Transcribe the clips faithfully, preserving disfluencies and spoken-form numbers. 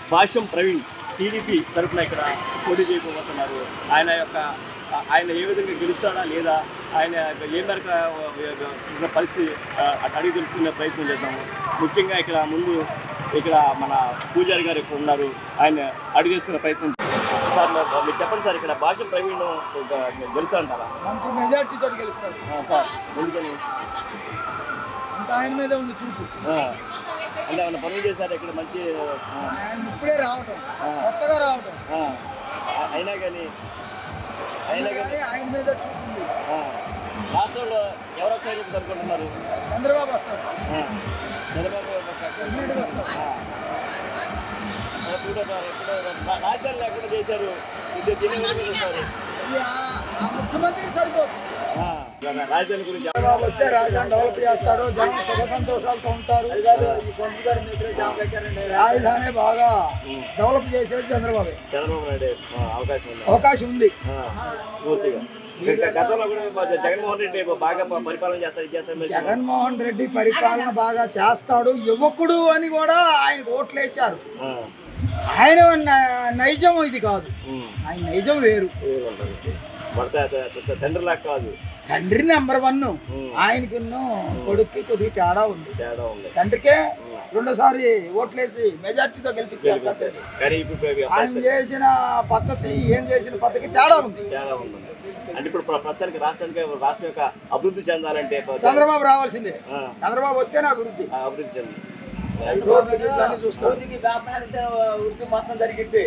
భాష్యం Praveen TDP తరఫున ఇక్కడ పోటీ చేయబోతున్నారు. ఆయన యొక్క ఆయన ఏ విధంగా గెలుస్తాడా లేదా, ఆయన ఏ మేరకు పరిస్థితి అడిగి తెలుసుకునే ప్రయత్నం చేద్దాము. ముఖ్యంగా ఇక్కడ ముందు ఇక్కడ మన పూజారి గారు ఇక్కడ ఉన్నారు, ఆయన అడిగి తెలుసుకునే ప్రయత్నం. సార్ మీరు చెప్పండి సార్, ఇక్కడ భాష్యం ప్రవీణ్ గెలుస్తా అంటారా? మంచి మెజార్టీతో గెలుస్తారు సార్. ఎందుకని? అంత ఆయన మీదే ఉంది చూపు. అంటే ఆయన పనులు చేశారు ఇక్కడ మంచి, ఆయన ఇప్పుడే రావటం, కొత్తగా రావటం, అయినా కానీ అయినా కానీ ఆయన మీద చూపుంది. రాష్ట్రంలో ఎవరు వస్తారని చెప్పి అనుకుంటున్నారు? చంద్రబాబు వస్తారు. చంద్రబాబు రాజధాని లేకుండా చేశారు, దీని చూస్తారు. ముఖ్యమంత్రి సరిపోతుంది. రాజధాని గురించి చంద్రబాబు వస్తే రాజధాని డెవలప్ చేస్తాడు, జనం సుఖ సంతోషాలతో ఉంటారు. రాజధాని బాగా డెవలప్ చేసేది చంద్రబాబు. చంద్రబాబు నాయుడు అవకాశం ఉంది అవకాశం ఉంది పూర్తిగా. గతంలో కూడా జగన్మోహన్ రెడ్డి బాగా పరిపాలన చేస్తారు. జగన్మోహన్ రెడ్డి పరిపాలన బాగా చేస్తాడు, యువకుడు అని కూడా ఆయనకు ఓట్లు వేశారు. ఆయన నైజం ఇది కాదు, ఆయన నైజం వేరు. తండ్రి లాగా కాదు, తండ్రి నెంబర్ వన్. ఆయనకి కొడుక్కి కొద్దిగా తేడా ఉంది. తండ్రికే రెండోసారి ఓట్లేసి మెజార్టీతో గెలిపించారు. ఆయన చేసిన పద్ధతి, ఏం చేసిన పద్ధతికి తేడా ఉంది. అంటే ఇప్పుడు ప్రస్తుతానికి రాష్ట్రానికి రాష్ట్రం యొక్క అభివృద్ధి చెందాలంటే చంద్రబాబు రావాల్సిందే. చంద్రబాబు వస్తేనే అభివృద్ధి అభివృద్ధి చెంది మొత్తం జరిగింది.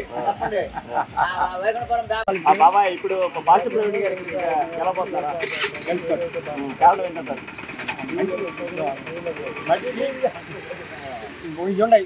బాబాయ్ ఇప్పుడు భాష ప్రవీణ్ గారికి గెలవబోతున్నారా? కారణం ఏంటంటారు? ఉన్నాయి,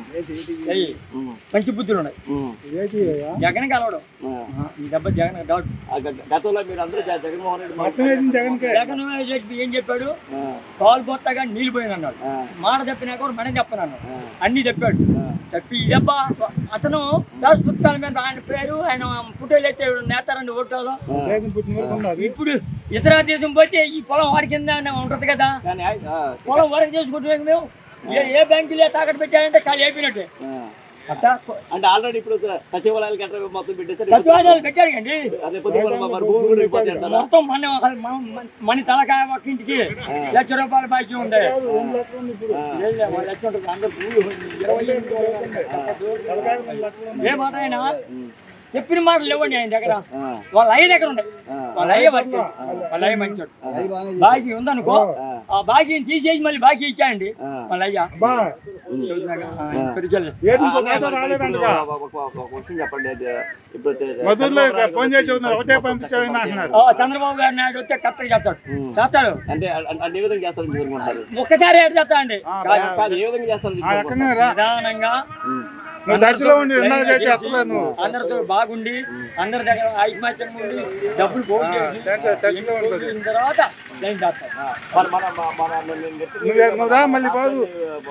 మంచి బుద్ధులు ఉన్నాయి. జగన్ కలవడం ఈ దెబ్బ జగన్ డౌట్. గతంలో మీరు అందరూ జగన్మోహన్ రెడ్డి జగన్ ఏం చెప్పాడు? పాలు కొత్తగా నీళ్ళు పోయిన అన్నాడు. మాట చెప్పినాక కూడా మనం చెప్పనన్నాడు, అన్ని చెప్పాడు. చెప్పి ఈ దెబ్బ అతను రాజ పుస్తకాల మీద ఆయన పేరు, ఆయన ఫోటోలు అయితే నేతారండి ఓటాలో. ఇప్పుడు ఇతర దేశం పోతే ఈ పొలం వారి కింద ఉంటది కదా, పొలం వరకు చేసుకుంటే మేము ఏ బ్యాంకులే తాకట్టు పెట్టారంటే కాదు అయిపోయినట్టే. అంటే ఆల్రెడీ ఇప్పుడు సచివాలయాలు గట్రా మొత్తం పెట్టేసారు. సచివాలయాలు పెట్టారు కండి, మొత్తం మన మన తలకాయ ఒక్క ఇంటికి లక్ష రూపాయల బాకీ ఉండే. లక్ష ఏ మాట అయినా చెప్పిన మాటలు ఇవ్వండి ఆయన దగ్గర. వాళ్ళ అయ్య దగ్గర ఉండే, వాళ్ళ అయ్య వర్క్, వాళ్ళ అయ్య మంచోడు. బాకీ ఉందనుకో, ఆ బాకీని తీసేసి మళ్ళీ బాకీ ఇచ్చాయండి వాళ్ళ అయ్య. చంద్రబాబు గారు నాయుడు వస్తే కరెక్ట్ చేస్తాడు చేస్తాడు ఒక్కసారి ఏడు చేస్తా అండి. నిదానంగా అందరితో బాగుండి, అందరి దగ్గర ఐకమత్యంగా ఉండి, డబ్బులు పోటీ చేసి తర్వాత లైన్ చేస్తాడు. మళ్ళీ బాదు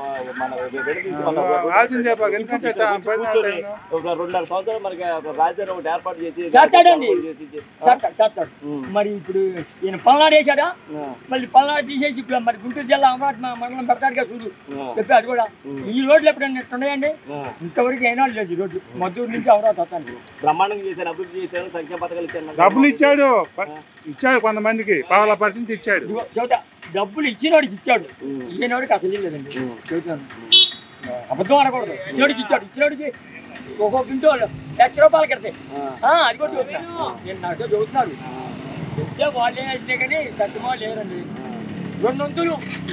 ఆలోచన చెప్పాలి. ఎందుకంటే రెండున్నర సంవత్సరాలు మనకి రాజధాని ఒకటి ఏర్పాటు చేసి చేస్తాడండి, చేస్తాడు. మరి ఇప్పుడు ఈయన పల్నాడు వేసాడా, మళ్ళీ పల్నాడు తీసేసి ఇప్పుడు మరి గుంటూరు జిల్లా అమరావతి మండలం పెడతాడుగా చూడు చెప్పి. అది కూడా ఈ రోడ్లు ఎప్పుడైనా ఉన్నాయండి? ఇంతవరకు అయినా లేదు ఈ రోడ్డు. మద్దూరు నుంచి అమరావతి వస్తాను. బ్రహ్మాండంగా చేశాను, అభివృద్ధి చేశాను, సంక్షేమ పథకాలు ఇచ్చాను. డబ్బులు ఇచ్చాడు ఇచ్చాడు కొంతమందికి పావుల పర్సెంట్ ఇచ్చాడు. చెబుతా, డబ్బులు ఇచ్చినోడికి ఇచ్చాడు, ఇచ్చినోడికి అసలు లేదండి. చెబుతాను, అబద్ధం అనకూడదు. ఇచ్చినోడికి ఇచ్చాడు, ఇచ్చినోడికి ఒక్కొక్క ఇంటో లక్ష రూపాయలు కడితే అది కూడా చెబుతున్నాను నేను. నాతో చెబుతున్నారు చెప్తే వాళ్ళే అయితే కానీ తక్కువ లేరండి. రెండు వంతులు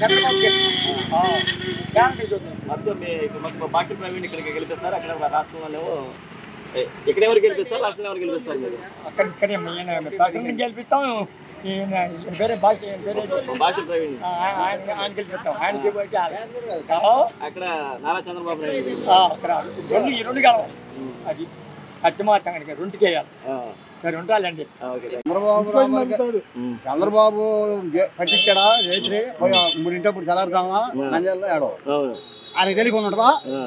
మొత్తం భాష ప్రవీణ్ ఇక్కడికి గెలిపిస్తారు, అక్కడ రాష్ట్రంలో ఇక్కడ ఎవరు గెలిపిస్తారు, రాష్ట్రంలో ఎవరు గెలిపిస్తారు? మీరు అక్కడ ఇక్కడే గెలిపిస్తాం. వేరే భాష భాష ప్రవీణ్ ఆయన గెలిపిస్తాం. ఆయన అక్కడ నారా చంద్రబాబు నాయుడు అక్కడ రెండు ఈ రెండు కాలం అది ఖచ్చితంగా రెండుకి వేయాలి. సరే ఉంటాలండి. చంద్రబాబు చంద్రబాబు పట్టించాడా రైతులు మూడింటప్పుడు తెల్లారుతామా నంజల్లో ఏడో ఆయనకు తెలియకుండా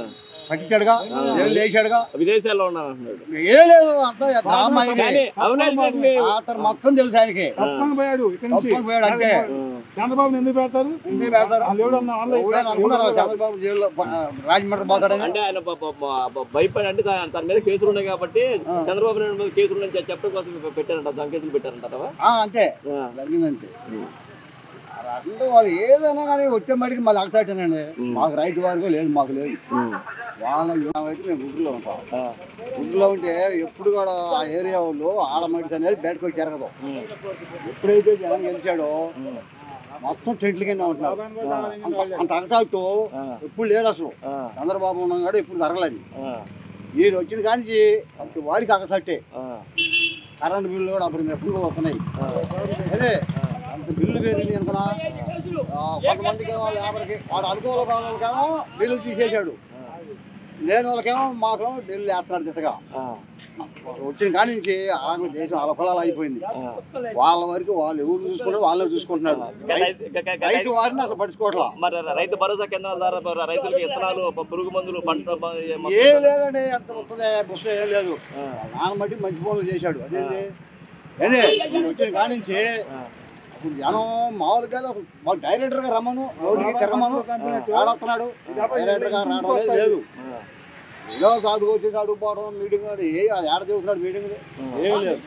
పట్టించాడుగా జైలు వేసాడుగా విదేశాల్లో ఉన్నాను అంటున్నాడు. ఏ లేదు అంతా డ్రామా ఇది. కానీ అవునండి అతను మొత్తం తెలుసు ఆయనకి తప్పని పోయాడు ఇక్కడ నుంచి తప్పని పోయాడు అంతే. చంద్రబాబు ఎందుకు పెడతారు ఎందుకు పెడతారు దేవుడు అన్న వాళ్ళు ఎవరైనా అనుకున్నారా చంద్రబాబు జైల్లో రాజమండ్రి పోతాడని? అంటే ఆయన బ- బ- బ- భయపడి అంటే తా- తన మీద కేసులు ఉన్నాయి కాబట్టి చంద్రబాబు నాయుడు మీద కేసులు ఉన్నాయి అని చెప్పడం కోసం పెట్టారంట, దాని కేసులు పెట్టారంటారా? ఆ, అంతే జరిగిందంతే. అంటే వాళ్ళు ఏదైనా కానీ వచ్చే మటుకు మళ్ళీ అలసాటేనండి. మాకు రైతు వారిగా లేదు, మాకు లేదు. వాళ్ళ అయితే మేము గుడ్డులో ఉంటాం. గుడ్డులో ఉంటే ఎప్పుడు కూడా ఆ ఏరియా వాళ్ళు ఆడమడిసి అనేది బయటకు వచ్చి జరగదు. ఎప్పుడైతే జనం గెలిచాడో మొత్తం టెంట్ల కింద ఉంటున్నారు. అంత- అంత అలసాటు ఎప్పుడు లేదు అసలు. చంద్రబాబు ఉన్నాం కూడా ఎప్పుడు జరగలేదు. ఈయన వచ్చిన కానీ ప్రతి వాడికి అగసట్టే. కరెంటు బిల్లు కూడా అప్పుడు ఎక్కువగా వస్తున్నాయి. అదే అంత బిల్లు పెరిగింది అనుకున్నా. కొంతమందికి వాళ్ళు యాభైకి వాడు అనుకూల వాళ్ళకేమో బిల్లు తీసేసాడు, లేని వాళ్ళకేమో మాకు బిల్లు వేస్తున్నాడు దిట్టగా. వచ్చిన కాడి నుంచి ఆమె దేశం వాళ్ళ పొలాలు అయిపోయింది. వాళ్ళ వరకు వాళ్ళు ఎవరు చూసుకుంటారు వాళ్ళే చూసుకుంటున్నారు. రైతు వారిని అసలు పడుచుకోవట్లా. మరి రైతు భరోసా కేంద్రాల ద్వారా రైతులకి విత్తనాలు, పురుగు మందులు, పంట ఏం లేదండి, ఎంత వస్తుంది బుస్సు ఏం లేదు. నాన్న మట్టి మంచి పనులు చేశాడు. అదేంటి అదే వచ్చిన కాడి నుంచి అసలు జనం మామూలు కాదు. అసలు మాకు డైరెక్టర్ గా రమ్మను, రోడ్డుకి తిరగమను ఆడొస్తున్నాడు. డైరెక్టర్ గా రావడం అనేది లేదు. ఏదో అడుగు వచ్చి అడుగుపోవడం మీటింగ్ ఏ అది ఆడ చూస్తున్నాడు మీటింగ్ ఏమీ లేదు.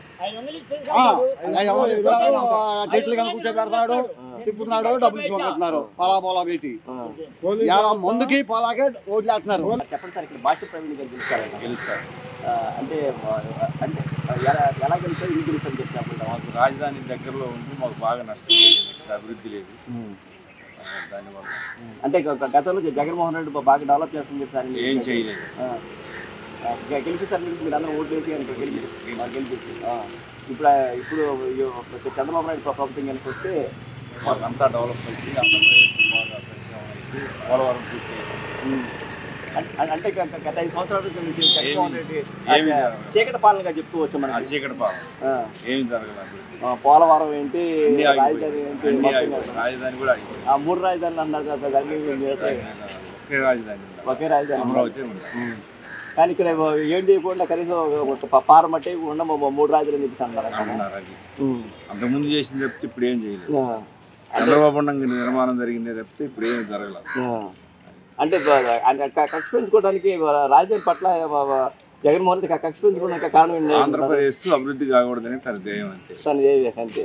చెట్లు కనుక కూర్చో పెడుతున్నాడు, తిప్పుతున్నాడు, డబ్బులు తీసుకుంటున్నారు. పలా పొలా పెట్టి ముందుకి పొలాకే ఓట్లు వేస్తున్నారు. చెప్పండి సార్, ఇక్కడ భాష ప్రవీణ్ గారు గెలుస్తారు గెలుస్తారు అంటే అంటే ఎలా ఎలా గెలుస్తారు, ఇది గెలుస్తారని చెప్పి మాకు రాజధాని దగ్గరలో ఉంది, మాకు బాగా నష్టం లేదు, ఇక్కడ అభివృద్ధి లేదు. దానివల్ల అంటే గతంలో జగన్మోహన్ రెడ్డి బాగా డెవలప్ చేస్తుంది చెప్పారు, ఏం చేయలేదు. గెలిపిస్తారు మీరు, మీరు అందరూ ఓట్లు వేసి గెలిపి గెలిపిస్తారు. ఇప్పుడు ఇప్పుడు చంద్రబాబు నాయుడు ప్రభుత్వం కనుక వస్తే మాకు అంతా డెవలప్ అయింది. ఆంధ్రప్రదేశ్ బాగా సస్యం వేసి పోలవరం పూర్తి అంటే గత ఐదు సంవత్సరాల నుంచి జగన్మోహన్ రెడ్డి ఏమి చీకటి పాలనగా చెప్తూ వచ్చాం మనం. చీకటి పాలన ఏమి జరగలేదు. పోలవరం ఏంటి, అన్ని రాజధాని ఏంటి, ఆగిపోయింది. రాజధాని కూడా అయిపోయింది. ఆ మూడు రాజధానులు అన్నారు కదా, దాన్ని ఒకే రాజధాని ఒకే రాజధాని అమరావతి ఉంది. కానీ ఇక్కడ ఏం చేయకుండా కనీసం పారమట్టి ఉన్న మూడు రాజధానులు చెప్పేసి అన్నారు. అన్నారు అది అంతకుముందు చేసింది తప్పితే ఇప్పుడు ఏం చేయలేదు. చంద్రబాబు ఉండగా నిర్మాణం జరిగిందే తప్పితే ఇప్పుడు ఏమి జరగలేదు. అంటే కక్ష పెంచుకోవడానికి రాజధాని పట్ల జగన్మోహన్ రెడ్డి కక్ష పెంచుకోవడానికి కారణం ఏంటి? ఆంధ్రప్రదేశ్ అభివృద్ధి కాకూడదని తన ధ్యేయం అంతే. తను అంతే.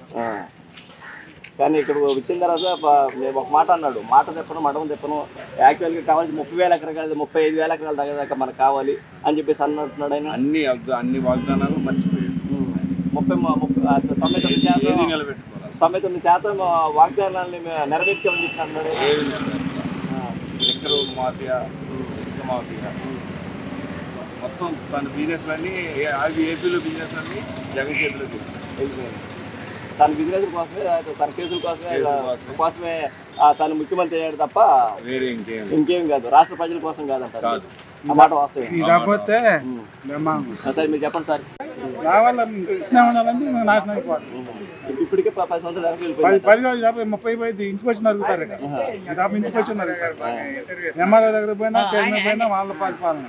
కానీ ఇక్కడ వచ్చిన తర్వాత మేము ఒక మాట అన్నాడు, మాట తెప్పను మఠం తెప్పను, యాక్చువల్గా కావాల్సి ముప్పై వేల ఎకరాలు ముప్పై ఐదు వేల ఎకరాలు తగ్గదాకా మనకు కావాలి అని చెప్పేసి అన్నట్టున్నాడు ఆయన. అన్ని అన్ని వాగ్దానాలు మర్చిపోయాడు. ముప్పై ముప్పై తొంభై తొమ్మిది శాతం నిలబెట్టుకోవాలి. తొంభై తొమ్మిది శాతం వాగ్దానాన్ని నెరవేర్చామని చెప్పి అన్నాడు. ఎక్కరు మాఫియా, ఇసుక మాఫియా, మొత్తం తన బిజినెస్లన్నీ అవి ఏపీలో బిజినెస్లన్నీ జగన్ చేతిలో వెళ్ళిపోయింది. తన బిజినెస్ కోసమే, తన కేసుల కోసమే కోసమే తను ముఖ్యమంత్రి అయ్యాడు తప్ప వేరే ఇంకేం ఇంకేం కాదు. రాష్ట్ర ప్రజల కోసం కాదంటారు. ఆ మాట వాస్తవం. కాకపోతే సార్ మీరు చెప్పండి సార్. రావాలని ఉండాలంటే నాశనం అయిపోవాలి. ఇప్పటికే పది సంవత్సరాలు పది వెళ్ళిపోయింది. పది కాదు యాభై ముప్పై పోయింది. ఇంటికి వచ్చి నరుగుతారు. యాభై ఇంటికి వచ్చి నరుగుతారు. ఎంఆర్ఓ దగ్గర పోయినా చైర్మన్ పోయినా వాళ్ళ పరిపాలన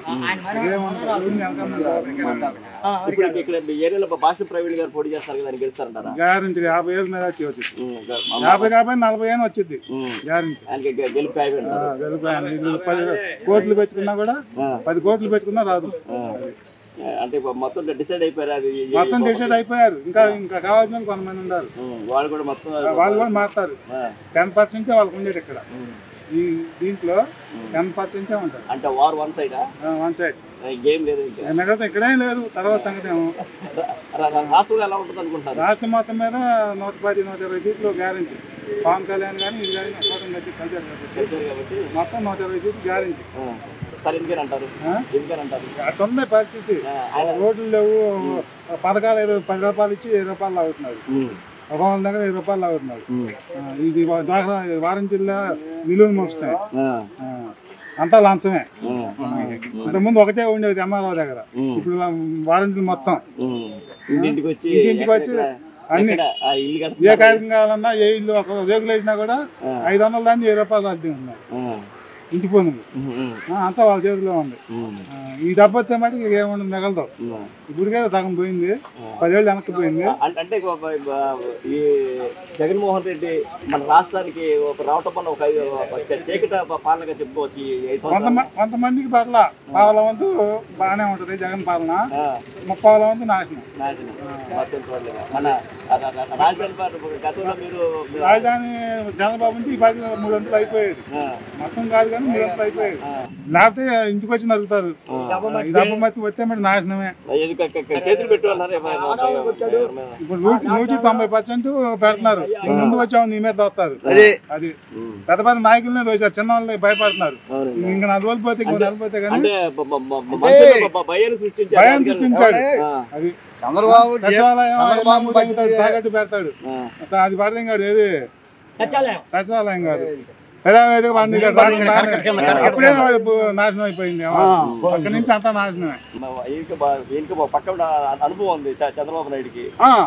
ఇప్పుడు ఇక్కడ ఏరియాలో భాష ప్రవీణ్ గారు పోటీ చేస్తారు కదా, గెలుస్తారంటారా? గ్యారంటీ యాభై ఏళ్ళు మీద వచ్చింది. యాభై కాబట్టి నలభై ఏళ్ళు వచ్చింది గ్యారంటీ. ఆయనకి గెలుపు గెలిపాయను. పది కోట్లు పెట్టుకున్నా కూడా పది కోట్లు పెట్టుకున్నా రాదు. అంటే మొత్తం డిసైడ్ అయిపోయారు. అది మొత్తం డిసైడ్ అయిపోయారు. ఇంకా ఇంకా కావాల్సిన కొంతమంది ఉన్నారు. వాళ్ళు కూడా మొత్తం వాళ్ళు కూడా మారుతారు. టెన్ పర్సెంట్ వాళ్ళకు ఉండేది ఇక్కడ. ఈ దీంట్లో టెన్ పర్సెంటే ఉంటారు. అంటే war one side one side game లేదు. మిగతా ఇక్కడేం లేదు. తర్వాత సంగతి ఏమో రాష్ట్రంలో ఎలా ఉంటుంది అనుకుంటారు? రాష్ట్రం మొత్తం మీద నూట పది నూట ఇరవై సీట్లు గ్యారంటీ. పవన్ కళ్యాణ్ కానీ ఇది కానీ కూటమి కట్టి కలిసారు కాబట్టి మొత్తం నూట ఇరవై సీట్లు గ్యారంటీ. సరే ఎందుకేనంటారు ఎందుకేనంటారు అట్లా ఉంది పరిస్థితి. రోడ్లు లేవు. పథకాలు ఇరవై పది రూపాయలు ఇచ్చి ఇరవై రూపాయలు అవుతున్నారు. ఒక వాళ్ళ దగ్గర ఇరవై రూపాయలు అవుతున్నారు. ఇది డ్వాక్రా వారంటీల్లో నిలువలు మోస్తున్నాయి. అంతా లంచమే. అంతకుముందు ఒకటే ఉండేది ఎంఆర్ఓ దగ్గర. ఇప్పుడు వారంటీలు మొత్తం ఇంటింటికి వచ్చి ఇంటింటికి వచ్చి అన్ని ఏ కాగితం కావాలన్నా ఏ ఇల్లు ఒక రేగులు వేసినా కూడా ఐదు వందల దాన్ని ఇరవై రూపాయలు అద్దె ఉన్నాయి. ఇంటి పనులు అంతా వాళ్ళ చేతిలో ఉంది. ఈ దెబ్బతే మటుకు ఏముండదు మిగలదు. ఇప్పటికే సగం పోయింది, పదేళ్ళు వెనక్కి పోయింది. అంటే ఈ జగన్మోహన్ రెడ్డి మన రాష్ట్రానికి రావటం వల్ల ఒక చీకట పాలనగా చెప్పుకోవచ్చు. కొంతమందికి పట్ల పావుల వంతు బాగానే ఉంటది జగన్ పాలన, ముప్పావుల వంతు నాశనం. మన రాజధాని గతంలో మీరు రాజధాని చంద్రబాబు నుంచి ఈ పార్టీ మూడు వంతులు అయిపోయేది, మొత్తం కాదు కానీ మూడు వంతులు అయిపోయేది. లేకపోతే ఇంటికి వచ్చి నరుగుతారు. ఈ దెబ్బ మత్తి వస్తే మరి నాశనమే. కేసులు పెట్టారు. ఇప్పుడు నూటి నూటి తొంభై పర్సెంట్ పెడుతున్నారు. ముందు వచ్చాము నీ మీద దోస్తారు. అది పెద్ద పెద్ద నాయకులనే దోశారు, చిన్న వాళ్ళని భయపడుతున్నారు. ఇంకా నాలుగు రోజులు పోతే ఇంకో నెల పోతే కానీ భయాన్ని సృష్టించాడు. భయాన్ని సృష్టించాడు. అది చంద్రబాబు సచివాలయం తాకట్టు పెడతాడు. అది పడదేం కాదు, ఏది సచివాలయం కాదు. పెద్దవేదిక పండి అప్పుడే వాడు నాశనం అయిపోయింది. అక్కడి నుంచి అంతా నాశనమే. పక్క అనుభవం ఉంది చంద్రబాబు నాయుడుకి.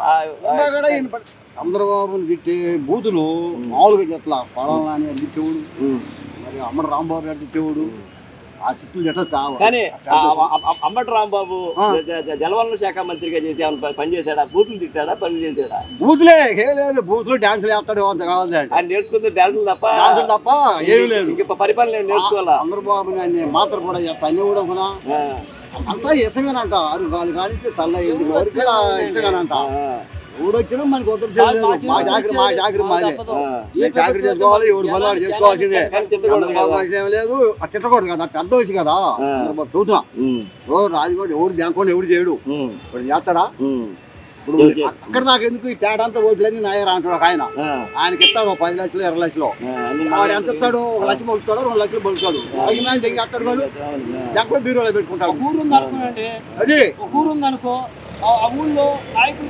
చంద్రబాబుని తిట్టే బూతులు మామూలుగా చెట్ల పడాలని తిట్టేవాడు, మరి అమ్మడు రాంబాబు గారు తిట్టేవాడు. ఆ తిట్లు ఎట్లా కావాలి. కానీ అమ్మటి రాంబాబు జలవనరుల శాఖ మంత్రిగా చేసి పనిచేశాడా? బూతులు తిట్టాడా? పని చేశాడా? బూతులే ఏం లేదు. బూతులు డాన్సులు వేస్తాడు అంత కావాలి. ఆయన నేర్చుకుంది డాన్సులు తప్ప డాన్సులు తప్ప ఏమి లేదు. ఇంకా పరిపాలన నేర్చుకోవాలా? చంద్రబాబు మాత్రం కూడా చేస్తా అన్ని కూడా కూడా అంతా ఇష్టమేనంట. ఆరు కాలు కానీ తల్ల ఇంటికి వరకు ఇష్టమేనంట. ఊడొచ్చినా మనకి ఉత్తరం తెలియదు. మా జాగ్రత్త మా జాగ్రత్త మాదే. జాగ్రత్త చేసుకోవాలి, ఎవరు పనులు చేసుకోవాల్సిందే. చంద్రబాబు ఏం లేదు, తిట్టకూడదు కదా, పెద్ద వయసు కదా. చంద్రబాబు చూస్తున్నా ఎవరు రాజకోటి ఎవరు దానికోండి ఎవరు చేయడు. ఇప్పుడు చేస్తాడా? ఇప్పుడు అక్కడ నాకు ఎందుకు ఈ పేట అంతా ఓట్లని నాయరా అంటాడు ఒక ఆయన. ఆయనకి ఇస్తాడు పది లక్షలు ఇరవై లక్షలు. వాడు ఎంత ఇస్తాడు? ఒక లక్ష పొలుస్తాడు, రెండు లక్షలు పొలుస్తాడు. అయినా తెగిస్తాడు వాడు. ఎక్కడ బీరోలో పెట్టుకుంటాడు. ఊరు ఉంది అనుకోనండి, అది ఊరు ఉంది అనుకో, ఆ ఊళ్ళో నాయకులు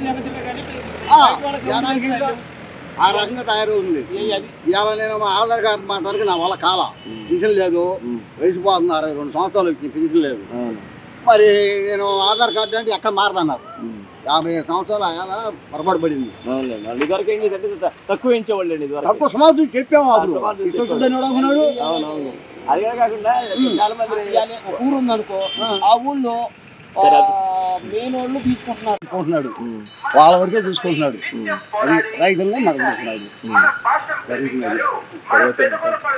ఆ రకంగా తయారవుతుంది. ఇవాళ నేను మా ఆధార్ కార్డు మాట్లాడికి నా వల్ల కాల పెన్షన్ లేదు. వయసు పోతుంది, అరవై రెండు సంవత్సరాలు వచ్చింది, పెన్షన్ లేదు. మరి నేను ఆధార్ కార్డు అంటే ఎక్కడ మారదన్నారు. యాభై సంవత్సరాలు అలా పొరపాటు పడింది. తక్కువ ఇచ్చేవాళ్ళు తక్కువ సమాధానం చెప్పాము. అప్పుడు అనుకున్నాడు. అదే కాకుండా చాలా మంది ఊరు ఉంది అనుకో, ఆ ఊళ్ళో మెయిన్ వాళ్ళు తీసుకుంటున్నారు. వాళ్ళ వరకే చూసుకుంటున్నాడు. అది రైతులనే మనకు జరుగుతున్నది.